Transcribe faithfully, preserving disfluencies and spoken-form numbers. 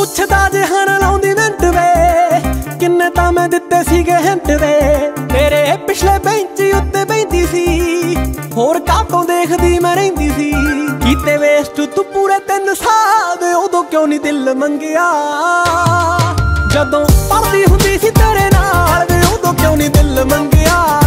ਪੁੱਛਦਾ ਜੇ ਹਰ ਲਾਉਂਦੀ ਮਿੰਟ ਵੇ ਕਿੰਨੇ ਤਾਂ ਮੈਂ ਦਿੱਤੇ ਸੀਗੇ ਹਿੰਟ ਵੇ ਤੇਰੇ ਪਿਛਲੇ ਬੈਂਚ ਉੱਤੇ ਬੈਂਦੀ ਸੀ ਹੋਰ ਕਾਹਤੋਂ ਦੇਖਦੀ ਮੈਂ ਰਹਿੰਦੀ ਸੀ ਕੀਤੇ ਵੇਸਟ ਤੂੰ ਪੂਰੇ ਤਿੰਨ ਸਾਲ ਦੇ ਉਦੋਂ ਕਿਉਂ ਨਹੀਂ ਦਿਲ ਮੰਗਿਆ ਜਦੋਂ ਪੜਦੀ ਹੁੰਦੀ ਸੀ ਤੇਰੇ ਨਾਲ ਵੇ ਉਦੋਂ ਕਿਉਂ ਨਹੀਂ ਦਿਲ ਮੰਗਿਆ।